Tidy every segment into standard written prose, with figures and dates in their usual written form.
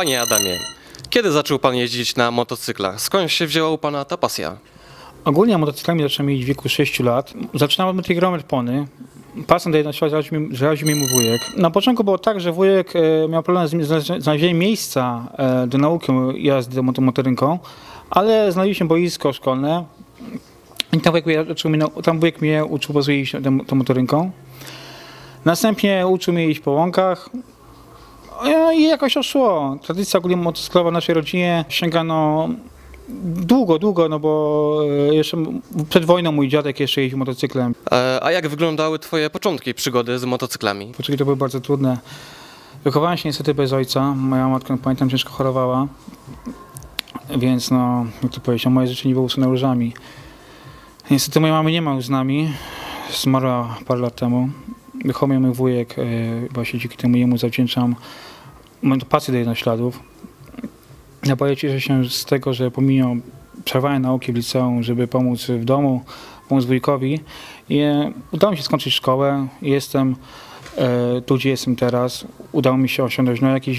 Panie Adamie, kiedy zaczął pan jeździć na motocyklach? Skąd się wzięła u pana ta pasja? Ogólnie motocyklami zacząłem jeździć w wieku 6 lat. Zaczynałem od tej gromy pony. Pasem do jednościowej zaraził mnie mój wujek. Na początku było tak, że wujek miał problem z znalezieniem miejsca do nauki jazdy motorynką, ale znaleźliśmy boisko szkolne i tam wujek mnie uczył jeździć tą motorynką. Następnie uczył mnie jeździć po łąkach. I jakoś to szło. Tradycja ogólnie motocyklowa w naszej rodzinie sięga długo, no bo jeszcze przed wojną mój dziadek jeszcze jeździł motocyklem. A jak wyglądały twoje początki przygody z motocyklami? Początki to były bardzo trudne. Wychowałem się niestety bez ojca. Moja matka, pamiętam, ciężko chorowała. Więc no, jak to powiedzieć, moje życie nie było usunięte różami. Niestety mojej mamy nie ma już z nami. Zmarła parę lat temu. Wychował mnie mój wujek. Właśnie dzięki temu jemu zawdzięczam pasję do jednośladów. Ja bardzo cieszę się z tego, że pomimo przerwania nauki w liceum, żeby pomóc w domu, pomóc wujkowi. I udało mi się skończyć szkołę. Jestem tu, gdzie jestem teraz. Udało mi się osiągnąć jakiś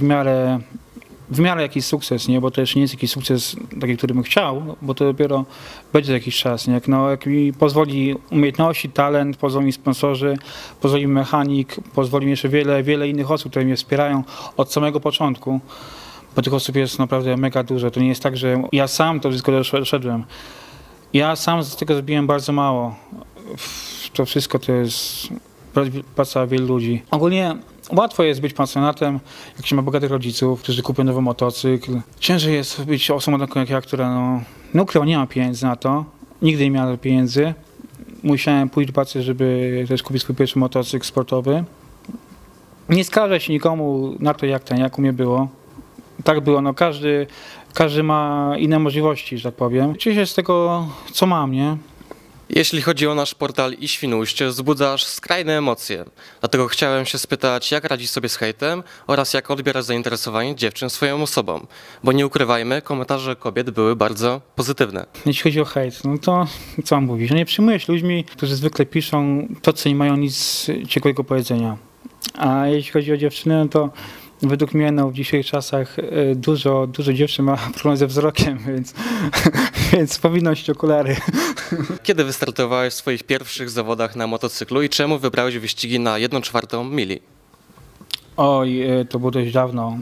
w miarę jakiś sukces, nie? Bo to jeszcze nie jest jakiś sukces taki, który bym chciał, bo to dopiero będzie za jakiś czas. Nie? Jak mi pozwoli umiejętności, talent, pozwoli mi sponsorzy, pozwoli mi mechanik, pozwoli mi jeszcze wiele innych osób, które mnie wspierają od samego początku. Bo tych osób jest naprawdę mega dużo. To nie jest tak, że ja sam to wszystko doszedłem. Ja sam z tego zrobiłem bardzo mało. To wszystko to jest praca wielu ludzi. Ogólnie łatwo jest być pasjonatem, jak się ma bogatych rodziców, którzy kupią nowy motocykl. Ciężej jest być osobą taką jak ja, która nie ma pieniędzy na to. Nigdy nie miała pieniędzy. Musiałem pójść do pracy, żeby też kupić swój pierwszy motocykl sportowy. Nie skarżę się nikomu na to, jak u mnie było. Tak było, no każdy ma inne możliwości, że tak powiem. Cieszę się z tego, co mam, nie? Jeśli chodzi o nasz portal iSwinuść, wzbudzasz skrajne emocje. Dlatego chciałem się spytać, jak radzisz sobie z hejtem oraz jak odbierasz zainteresowanie dziewczyn swoją osobą. Bo nie ukrywajmy, komentarze kobiet były bardzo pozytywne. Jeśli chodzi o hejt, no to co mam mówić? No nie przyjmuję się ludźmi, którzy zwykle piszą to, co nie mają nic ciekawego powiedzenia. A jeśli chodzi o dziewczyny, no to według mnie w dzisiejszych czasach dużo dziewczyn ma problem ze wzrokiem, więc powinno nosić okulary. Kiedy wystartowałeś w swoich pierwszych zawodach na motocyklu i czemu wybrałeś wyścigi na 1/4 mili? Oj, to było dość dawno.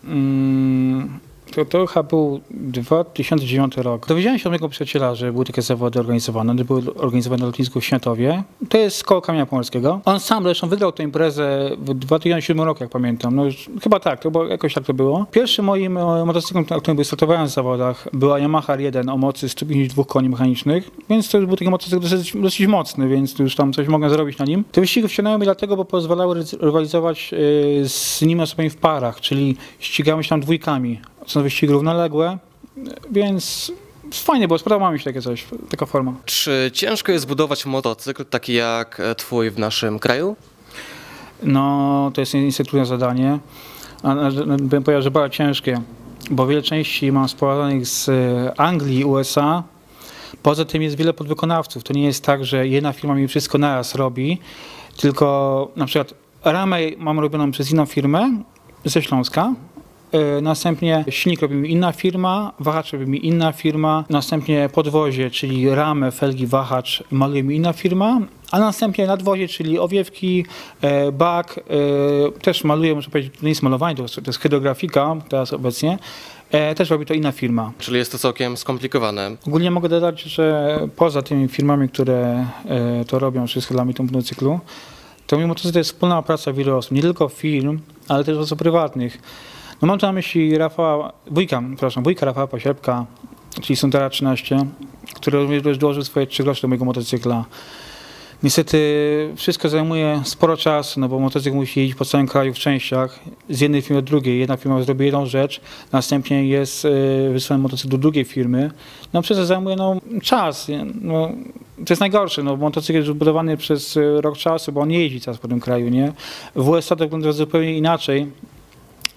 To chyba był 2009 rok. Dowiedziałem się od mojego przyjaciela, że były takie zawody organizowane. One były organizowane na lotnisku w Świętowie. To jest koło Kamienia Pomorskiego. On sam zresztą wygrał tę imprezę w 2007 roku, jak pamiętam. No już, chyba tak, bo jakoś tak to było. Pierwszym moim motocyklem, na którym startowałem w zawodach, była Yamaha R1 o mocy 152 koni mechanicznych, więc to już był taki motocykl dosyć mocny, więc już tam coś mogłem zrobić na nim. Te wyścigi wciągnęły mnie dlatego, bo pozwalały rywalizować z innymi osobami w parach, czyli ścigałem się tam dwójkami. Są wyścigi równoległe, więc fajnie, bo spodobało mi się taka forma. Czy ciężko jest zbudować motocykl taki jak twój w naszym kraju? No, to jest niestety trudne zadanie. Bym powiedział, że bardzo ciężkie, bo wiele części mam sprowadzonych z Anglii, USA. Poza tym jest wiele podwykonawców. To nie jest tak, że jedna firma mi wszystko naraz robi, tylko na przykład ramę mam robioną przez inną firmę ze Śląska. Następnie silnik robi mi inna firma, wahacz robi mi inna firma, następnie podwozie, czyli ramę, felgi, wahacz maluje mi inna firma, a następnie nadwozie, czyli owiewki, bak, też maluje, muszę powiedzieć, to nie jest malowanie, to jest hydrografika teraz obecnie, też robi to inna firma. Czyli jest to całkiem skomplikowane. Ogólnie mogę dodać, że poza tymi firmami, które to robią wszystko dla mnie w motocyklu, to mimo to jest wspólna praca wielu osób, nie tylko firm, ale też osób prywatnych. No mam tu na myśli wujka Rafała Pasierbka, czyli Suntera 13, który również dołożył swoje 3 grosze do mojego motocykla. Niestety wszystko zajmuje sporo czasu, no bo motocykl musi jeździć po całym kraju w częściach, z jednej firmy do drugiej. Jedna firma zrobi jedną rzecz, następnie jest wysłany motocykl do drugiej firmy. No przez to zajmuje czas. No, to jest najgorsze, no bo motocykl jest budowany przez rok czasu, bo on nie jeździ teraz po tym kraju, nie? W USA to wygląda zupełnie inaczej.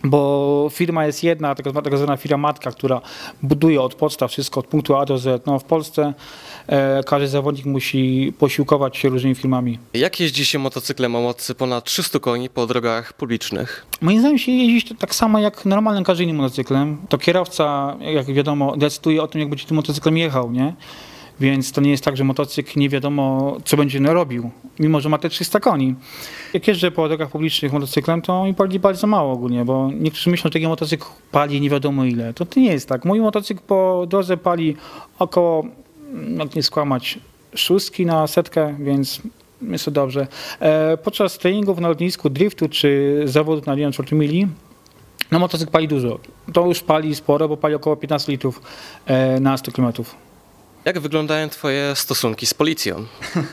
bo firma jest jedna, tak zwana firma matka, która buduje od podstaw wszystko od punktu A do Z. No, w Polsce każdy zawodnik musi posiłkować się różnymi firmami. Jak jeździ się motocyklem o mocy ponad 300 koni po drogach publicznych? Moim zdaniem się jeździ tak samo jak normalnym każdym innym motocyklem. To kierowca, jak wiadomo, decyduje o tym, jak będzie tym motocyklem jechał, nie? Więc to nie jest tak, że motocykl nie wiadomo, co będzie robił, mimo że ma te 300 koni. Jak jeżdżę po drogach publicznych motocyklem, to mi pali bardzo mało ogólnie, bo niektórzy myślą, że taki motocykl pali nie wiadomo ile. To nie jest tak. Mój motocykl po drodze pali około, jak nie skłamać, 6 na setkę, więc jest to dobrze. Podczas treningów na lotnisku, driftu czy zawodów na 1/4 mili, no motocykl pali dużo. To już pali sporo, bo pali około 15 litrów na 100 km. Jak wyglądają twoje stosunki z policją?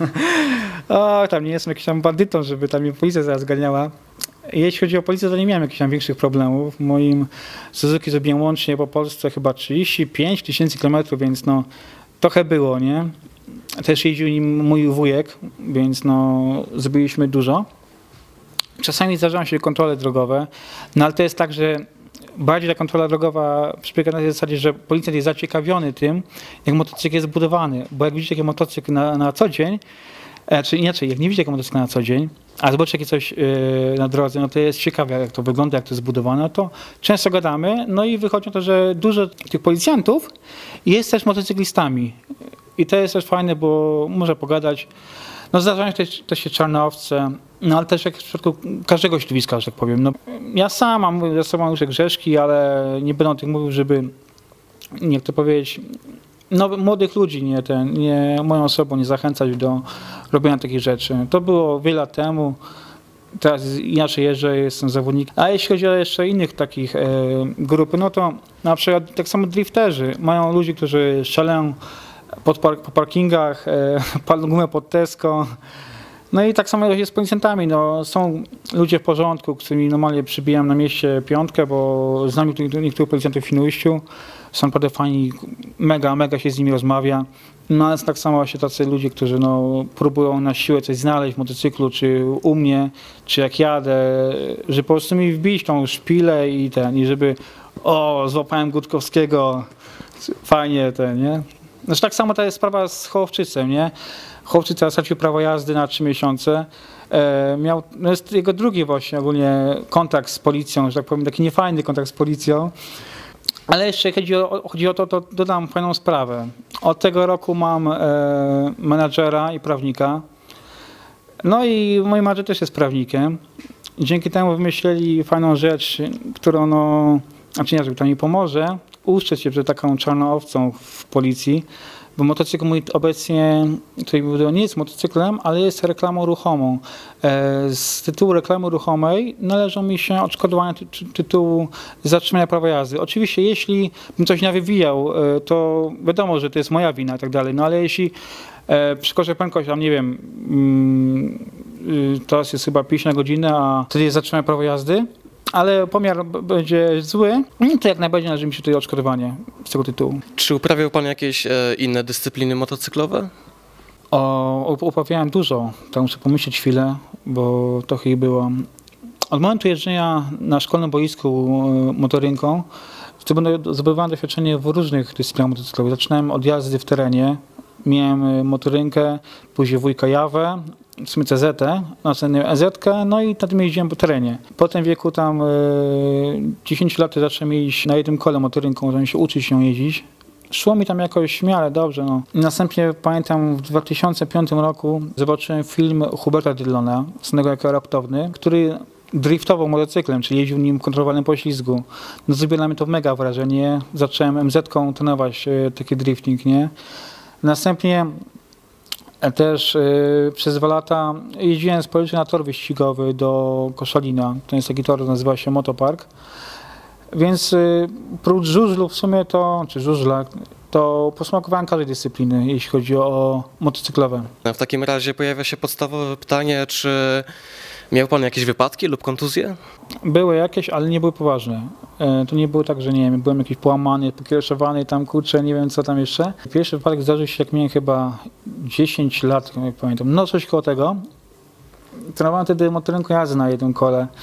O, tam nie jestem jakimś tam bandytą, żeby tam mnie policja zaraz ganiała. Jeśli chodzi o policję, to nie miałem jakichś tam większych problemów. W moim Suzuki zrobiłem łącznie po Polsce chyba 35 000 kilometrów, więc no trochę było, nie? Też jeździł nim mój wujek, więc no zrobiliśmy dużo. Czasami zdarzają się kontrole drogowe, no ale to jest tak, że bardziej ta kontrola drogowa przebiega na tej zasadzie, że policjant jest zaciekawiony tym, jak motocykl jest zbudowany, bo jak widzicie taki motocykl na co dzień, czy inaczej, jak nie widzicie takiego motocykla na co dzień, a zobaczycie takie coś na drodze, no to jest ciekawe, jak to wygląda, jak to jest zbudowane, no to często gadamy, no i wychodzi na to, że dużo tych policjantów jest też motocyklistami i to jest też fajne, bo można pogadać. No zdarzają się też się czarne owce, no ale też jak w przypadku każdego środowiska, że tak powiem. No, ja sam mam za sobą już grzeszki, ale nie będę o tych mówił, żeby, jak to powiedzieć, no, młodych ludzi, nie moją osobą nie zachęcać do robienia takich rzeczy. To było wiele lat temu, teraz inaczej jeżdżę, jestem zawodnikiem. A jeśli chodzi o jeszcze innych takich grupy, no to na przykład tak samo drifterzy. Mają ludzi, którzy szaleją po parkingach, palą gumę pod Tesco. No i tak samo jest z policjantami. No, są ludzie w porządku, którymi normalnie przybijam na mieście piątkę, bo znam niektórych policjantów w Świnoujściu. Są naprawdę fajni, mega się z nimi rozmawia. No ale tak samo właśnie tacy ludzie, którzy no, próbują na siłę coś znaleźć w motocyklu, czy u mnie, czy jak jadę, że po prostu mi wbić tą szpilę i żeby złapałem Gutkowskiego, fajnie nie? Znaczy tak samo to jest sprawa z Hołowczycem, nie? Hołowczyca stracił prawo jazdy na 3 miesiące. No jest jego drugi właśnie ogólnie kontakt z policją, że tak powiem, taki niefajny kontakt z policją. Ale jeszcze chodzi o to, to dodam fajną sprawę. Od tego roku mam menadżera i prawnika. No i mój menadżer też jest prawnikiem. Dzięki temu wymyślili fajną rzecz, która która mi pomoże ustrzec się przed taką czarną owcą w policji, bo motocykl mój obecnie, który nie jest motocyklem, ale jest reklamą ruchomą. Z tytułu reklamy ruchomej należą mi się odszkodowania tytułu zatrzymania prawa jazdy. Oczywiście jeśli bym coś nawywijał, to wiadomo, że to jest moja wina i tak dalej, no ale jeśli przekroczę prędkość, tam nie wiem, teraz jest chyba 50 na godzinę, a wtedy jest zatrzymanie prawa jazdy, ale pomiar będzie zły, to jak najbardziej należy mi się tutaj odszkodowanie z tego tytułu. Czy uprawiał pan jakieś inne dyscypliny motocyklowe? Uprawiałem dużo, tak muszę pomyśleć chwilę, bo trochę ich było. Od momentu jeżdżenia na szkolnym boisku motorynką zdobywałem doświadczenie w różnych dyscyplinach motocyklowych. Zaczynałem od jazdy w terenie, miałem motorynkę, później wujka Jawę, w sumie CZ, następnie EZ-kę, no i na tym jeździłem po terenie. Po tym wieku tam 10 lat zacząłem jeździć na jednym kole motorynką, zacząłem się uczyć nią jeździć. Szło mi tam jakoś w miarę dobrze. No. Następnie pamiętam w 2005 roku zobaczyłem film Huberta Dillona, znanego jako Raptowny, który driftował motocyklem, czyli jeździł nim w kontrolowanym poślizgu. No, zrobiło na mnie to mega wrażenie. Zacząłem MZ-ką trenować taki drifting, nie? Następnie też przez 2 lata jeździłem z policji na tor wyścigowy do Koszalina. To jest taki tor, nazywa się Motopark. Więc prócz żużlu w sumie czy żużla, to posmakowałem każdej dyscypliny, jeśli chodzi o motocyklowe. W takim razie pojawia się podstawowe pytanie, czy miał pan jakieś wypadki lub kontuzje? Były jakieś, ale nie były poważne. To nie było tak, że nie wiem, byłem jakiś połamany, pokiereszowany, tam kurczę, nie wiem co tam jeszcze. Pierwszy wypadek zdarzył się, jak miałem chyba 10 lat, jak pamiętam, no coś koło tego. Trenowałem wtedy motorynką jazdy na jednym kole.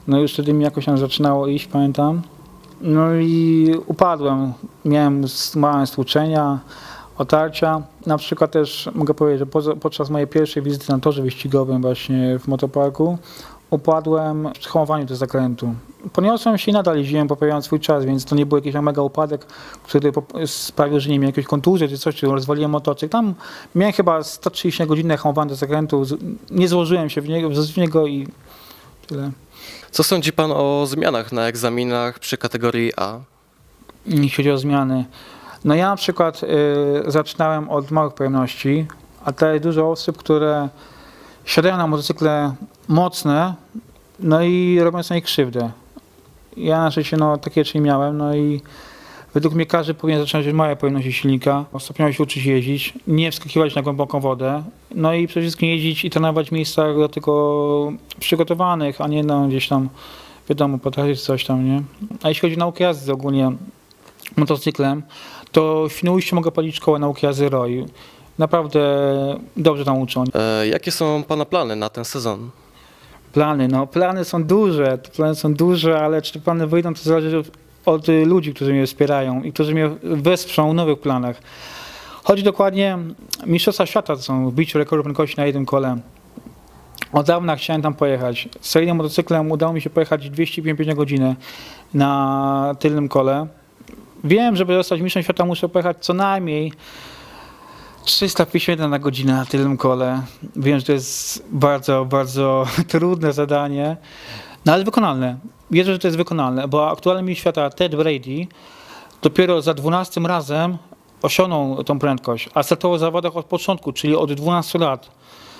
No już wtedy mi jakoś tam zaczynało iść, pamiętam. No i upadłem, miałem małe stłuczenia, otarcia. Na przykład też mogę powiedzieć, że podczas mojej pierwszej wizyty na torze wyścigowym właśnie w motoparku upadłem przy hamowaniu do zakrętu. Podniosłem się i nadal jeździłem, poprawiając swój czas, więc to nie był jakiś mega upadek, który sprawił, że nie miałem jakiejś kontuzji czy coś, czy rozwaliłem motocykl. Tam miałem chyba 130 godzin hamowania do zakrętu, nie złożyłem się w niego i tyle. Co sądzi pan o zmianach na egzaminach przy kategorii A? Jeśli chodzi o zmiany. No ja na przykład zaczynałem od małych pojemności, a tutaj jest dużo osób, które siadają na motocykle mocne, no i robią sobie krzywdę. Ja na szczęście takie rzeczy nie miałem, no i według mnie każdy powinien zaczynać od małej pojemności silnika, stopniowo się uczyć jeździć, nie wskakiwać na głęboką wodę, no i przede wszystkim jeździć i trenować w miejscach do tego przygotowanych, a nie gdzieś tam, wiadomo, potrafić coś tam, nie? A jeśli chodzi o naukę jazdy ogólnie motocyklem, to w Świnoujściu mogę powiedzieć szkołę nauki jazdy ROI. Naprawdę dobrze tam uczą. Jakie są pana plany na ten sezon? Plany są duże, ale czy te plany wyjdą, to zależy od ludzi, którzy mnie wspierają i którzy mnie wesprą w nowych planach. Chodzi dokładnie, Mistrzostwa Świata to są w biciu rekordu prędkości na jednym kole. Od dawna chciałem tam pojechać. Z seryjnym motocyklem udało mi się pojechać 255 na godzinę na tylnym kole. Wiem, żeby zostać mistrzem świata, muszę pojechać co najmniej 351 na godzinę na tylnym kole. Wiem, że to jest bardzo, bardzo trudne zadanie, no ale wykonalne. Wierzę, że to jest wykonalne, bo aktualny mistrz świata Ted Brady dopiero za 12 razem osiągnął tą prędkość, a startował w zawodach od początku, czyli od 12 lat.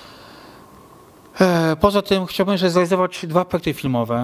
Poza tym chciałbym jeszcze zrealizować 2 projekty filmowe.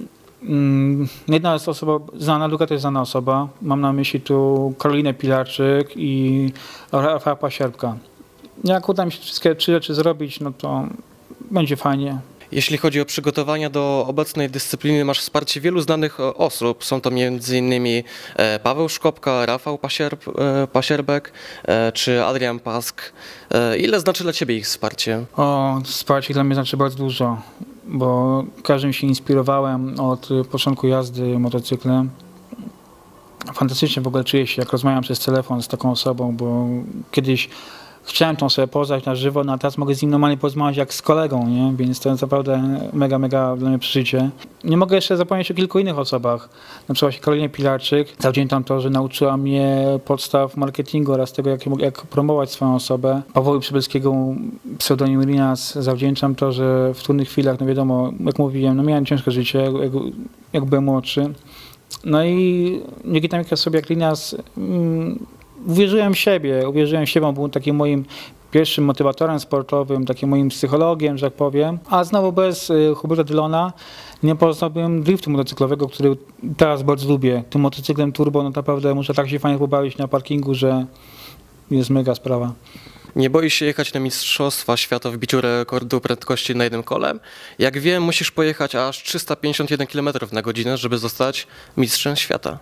Jedna jest osoba znana, druga to jest znana osoba. Mam na myśli tu Karolinę Pilarczyk i Rafała Pasierbka. Jak uda mi się wszystkie 3 rzeczy zrobić, no to będzie fajnie. Jeśli chodzi o przygotowania do obecnej dyscypliny, masz wsparcie wielu znanych osób. Są to m.in. Paweł Szkopka, Rafał Pasierbek czy Adrian Pask. Ile znaczy dla ciebie ich wsparcie? Wsparcie dla mnie znaczy bardzo dużo, bo każdym się inspirowałem od początku jazdy motocyklem. Fantastycznie w ogóle czuję się, jak rozmawiam przez telefon z taką osobą, bo kiedyś chciałem tą sobie poznać na żywo, no a teraz mogę z nim normalnie porozmawiać jak z kolegą, nie? Więc to jest naprawdę mega, mega dla mnie przeżycie. Nie mogę jeszcze zapomnieć o kilku innych osobach. Na przykład Karolinie Pilarczyk. Zawdzięczam to, że nauczyła mnie podstaw marketingu oraz tego, jak promować swoją osobę. Pawłowi Przybylskiego, pseudonim Linas, zawdzięczam to, że w trudnych chwilach, no wiadomo, jak mówiłem, no miałem ciężkie życie, jak byłem młodszy. No i dzięki takiej osobie jak Linas uwierzyłem w siebie, on był takim moim pierwszym motywatorem sportowym, takim moim psychologiem, że tak powiem. A znowu bez Huberta Dylona nie poznałbym driftu motocyklowego, który teraz bardzo lubię. Tym motocyklem turbo, no naprawdę muszę tak się fajnie pobawić na parkingu, że jest mega sprawa. Nie boisz się jechać na Mistrzostwa Świata w biciu rekordu prędkości na jednym kole? Jak wiem, musisz pojechać aż 351 km na godzinę, żeby zostać mistrzem świata.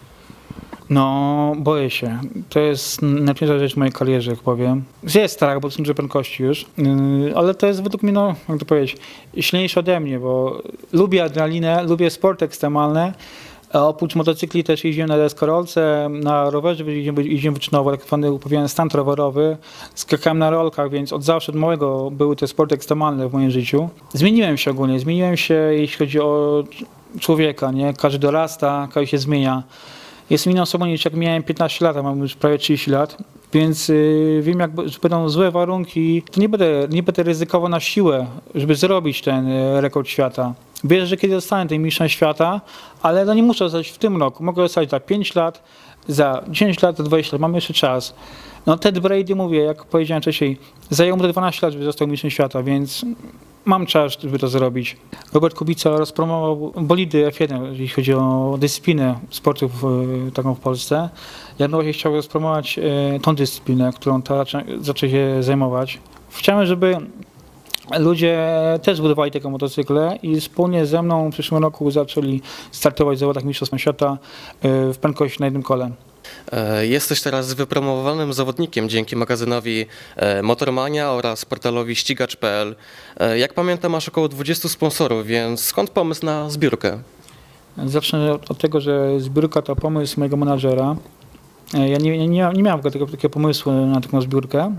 No, boję się. To jest najpiękniejsza rzecz w mojej karierze, jak powiem. Jest strach, bo to są duże prędkości już, ale to jest według mnie, no, jak to powiedzieć, silniejsze ode mnie, bo lubię adrenalinę, lubię sporty ekstremalne. A oprócz motocykli też jeździłem na deskorolce, na rowerze jeździłem wyczynowo, tak zwany stunt rowerowy, skakałem na rolkach, więc od zawsze, od małego były te sporty ekstremalne w moim życiu. Zmieniłem się ogólnie, jeśli chodzi o człowieka, nie? Każdy dorasta, każdy się zmienia. Jestem inną osobą niż jak miałem 15 lat, a mam już prawie 30 lat, więc wiem, że będą złe warunki, to nie będę ryzykował na siłę, żeby zrobić ten rekord świata. Wierzę, że kiedy zostanę tym mistrzem świata, ale no nie muszę zostać w tym roku. Mogę zostać za 5 lat, za 10 lat, za 20 lat, mam jeszcze czas. No Ted Brady, mówię, jak powiedziałem wcześniej, zajęło mu to 12 lat, żeby został mistrzem świata, więc mam czas, żeby to zrobić. Robert Kubica rozpromował bolidy F1, jeśli chodzi o dyscyplinę sportów taką w Polsce. Ja bym właśnie chciał rozpromować tą dyscyplinę, którą teraz zaczął się zajmować. Chciałem, żeby ludzie też budowali takie motocykle i wspólnie ze mną w przyszłym roku zaczęli startować w zawodach Mistrzostw Świata w prędkości na jednym kole. Jesteś teraz wypromowowanym zawodnikiem dzięki magazynowi Motormania oraz portalowi ścigacz.pl. Jak pamiętam, masz około 20 sponsorów, więc skąd pomysł na zbiórkę? Zacznę od tego, że zbiórka to pomysł mojego menadżera. Ja nie miałem w ogóle takiego pomysłu na taką zbiórkę.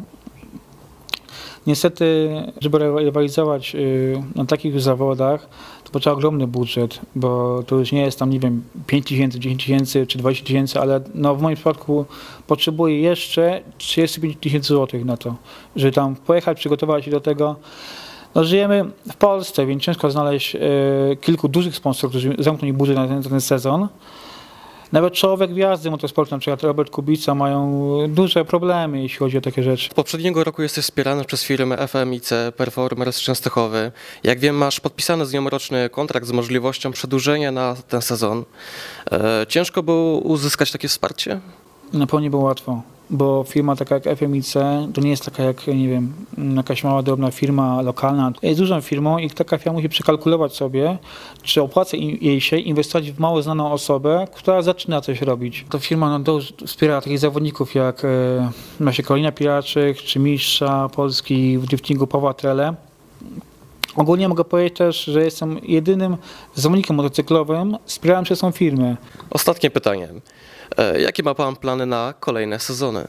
Niestety, żeby rywalizować na takich zawodach, to potrzeba ogromny budżet, bo to już nie jest tam, nie wiem, 5 tysięcy, 10 tysięcy czy 20 tysięcy, ale no w moim przypadku potrzebuję jeszcze 35 tysięcy złotych na to, żeby tam pojechać, przygotować się do tego. No, żyjemy w Polsce, więc ciężko znaleźć kilku dużych sponsorów, którzy zamkną mi budżet na ten sezon. Nawet czołowe gwiazdy motorsportu, na przykład Robert Kubica, mają duże problemy, jeśli chodzi o takie rzeczy. Od poprzedniego roku jesteś wspierany przez firmę FMIC Performers Częstochowy. Jak wiem, masz podpisany z nią roczny kontrakt z możliwością przedłużenia na ten sezon. Ciężko było uzyskać takie wsparcie? Na pewno nie było łatwo, bo firma taka jak FMIC to nie jest taka jak, nie wiem, jakaś mała, drobna firma lokalna. Jest dużą firmą i taka firma musi przekalkulować sobie, czy opłaca jej się inwestować w mało znaną osobę, która zaczyna coś robić. To firma wspiera takich zawodników jak właśnie Karolina Pilaczek, czy mistrza Polski w driftingu Pawła Trele. Ogólnie mogę powiedzieć też, że jestem jedynym zawodnikiem motocyklowym wspieranym przez tą firmę. Ostatnie pytanie. Jakie ma pan plany na kolejne sezony?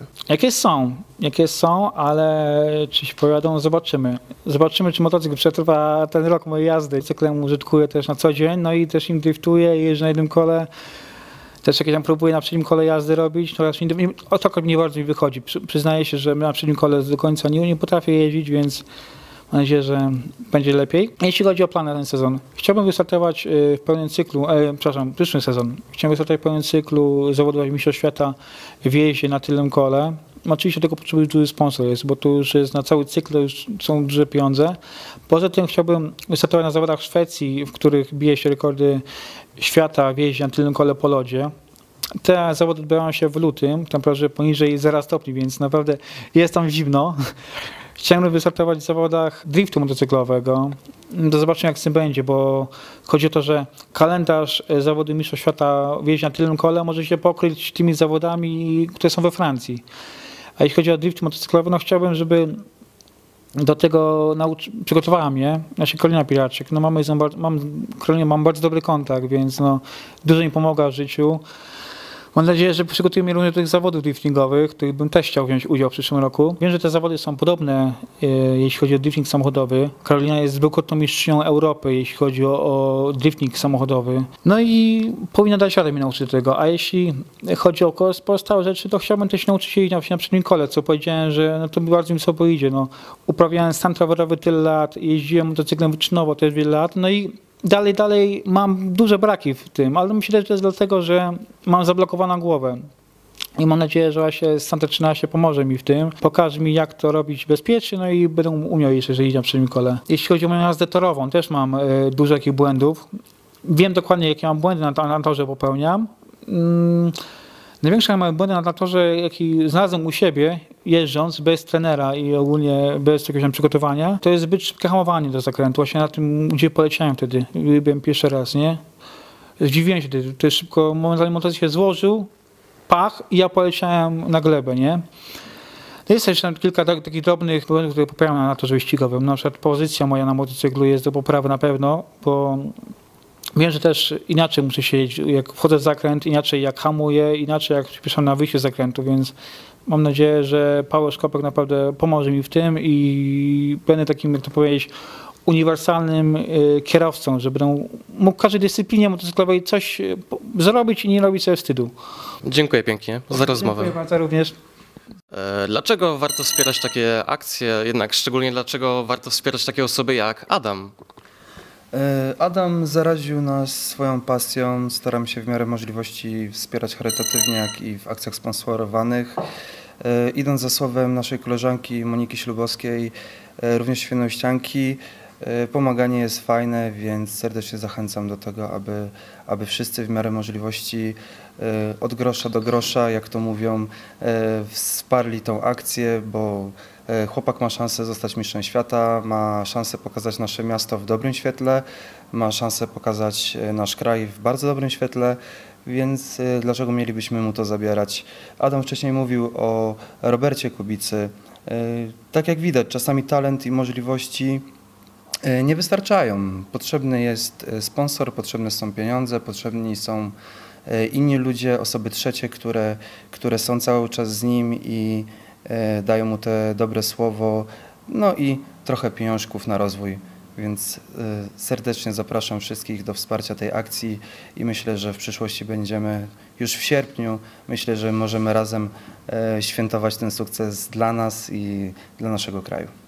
Jakie są, ale czy się pojadą, zobaczymy. Zobaczymy, czy motocykl przetrwa ten rok mojej jazdy. Motocyklem użytkuję też na co dzień, no i też im driftuję, jeżdżę na jednym kole. Też jakieś tam próbuję na przednim kole jazdy robić, to o to nie bardzo mi wychodzi. Przyznaję się, że na przednim kole do końca nie potrafię jeździć, więc mam nadzieję, że będzie lepiej. Jeśli chodzi o plany na ten sezon, chciałbym wystartować w pełnym cyklu, przyszły sezon. Chciałbym wystartować w pełnym cyklu, zawodować Mistrzostw Świata w jeździe na tylnym kole. Oczywiście tego potrzebuję duży sponsor jest, bo tu już jest na cały cykl, już są duże pieniądze. Poza tym chciałbym wystartować na zawodach w Szwecji, w których bije się rekordy świata w jeździe na tylnym kole po lodzie. Te zawody odbywają się w lutym, temperaturze poniżej 0 stopni, więc naprawdę jest tam zimno. Chciałem wystartować w zawodach driftu motocyklowego. To zobaczymy, jak z tym będzie, bo chodzi o to, że kalendarz zawody Mistrzostw Świata w jeździe na tylnym kole może się pokryć tymi zawodami, które są we Francji. A jeśli chodzi o drift motocyklowy, no chciałbym, żeby do tego przygotowała mnie, Karolina Pilaczek. No mam bardzo dobry kontakt, więc no, dużo mi pomogła w życiu. Mam nadzieję, że przygotuje mnie również do tych zawodów driftingowych, w których bym też chciał wziąć udział w przyszłym roku. Wiem, że te zawody są podobne, jeśli chodzi o drifting samochodowy. Karolina jest dwukrotną mistrzynią Europy, jeśli chodzi o drifting samochodowy. No i powinna dać radę mi nauczyć tego. A jeśli chodzi o pozostałe rzeczy, to chciałbym też nauczyć się jeździć na przednim kole, co powiedziałem, że no to bardzo mi sobie idzie. No, uprawiałem stan rowerowy tyle lat, jeździłem motocyklem wyczynowo też wiele lat, no i dalej mam duże braki w tym, ale myślę, że to jest dlatego, że mam zablokowaną głowę. I mam nadzieję, że właśnie Santa 13 pomoże mi w tym, pokaże mi, jak to robić bezpiecznie, no i będę umiał jeszcze jeździć na przednim kole. Jeśli chodzi o moją jazdę torową, też mam dużo takich błędów. Wiem dokładnie, jakie mam błędy na torze popełniam. Największe moje błędy na torze, jaki znalazłem u siebie, jeżdżąc bez trenera i ogólnie bez jakiegoś tam przygotowania, to jest zbyt szybkie hamowanie do zakrętu. Właśnie na tym, gdzie poleciałem wtedy, byłem pierwszy raz, nie? Zdziwiłem się wtedy, to jest szybko, momentalnie motocykl się złożył, pach i ja poleciałem na glebę, nie? Jest jeszcze kilka takich drobnych błędów, które popełniam na torze wyścigowym. Na przykład pozycja moja na motocyklu jest do poprawy na pewno, bo wiem, że też inaczej muszę siedzieć, jak wchodzę w zakręt, inaczej jak hamuję, inaczej jak przyspieszam na wyjściu z zakrętu, więc mam nadzieję, że Paweł Szkopek naprawdę pomoże mi w tym i będę takim, jak to powiedzieć, uniwersalnym kierowcą, że będę mógł w każdej dyscyplinie motocyklowej coś zrobić i nie robić sobie wstydu. Dziękuję pięknie za rozmowę. Dziękuję bardzo również. Dlaczego warto wspierać takie akcje, jednak szczególnie dlaczego warto wspierać takie osoby jak Adam? Adam zaraził nas swoją pasją, staram się w miarę możliwości wspierać charytatywnie, jak i w akcjach sponsorowanych. Idąc za słowem naszej koleżanki Moniki Ślubowskiej, również świnoujścianki, pomaganie jest fajne, więc serdecznie zachęcam do tego, aby wszyscy w miarę możliwości od grosza do grosza, jak to mówią, wsparli tą akcję, bo chłopak ma szansę zostać mistrzem świata, ma szansę pokazać nasze miasto w dobrym świetle, ma szansę pokazać nasz kraj w bardzo dobrym świetle, więc dlaczego mielibyśmy mu to zabierać? Adam wcześniej mówił o Robercie Kubicy. Tak jak widać, czasami talent i możliwości nie wystarczają. Potrzebny jest sponsor, potrzebne są pieniądze, potrzebni są inni ludzie, osoby trzecie, które są cały czas z nim i dają mu te dobre słowo, no i trochę pieniążków na rozwój. Więc serdecznie zapraszam wszystkich do wsparcia tej akcji i myślę, że w przyszłości będziemy już w sierpniu. Myślę, że możemy razem świętować ten sukces dla nas i dla naszego kraju.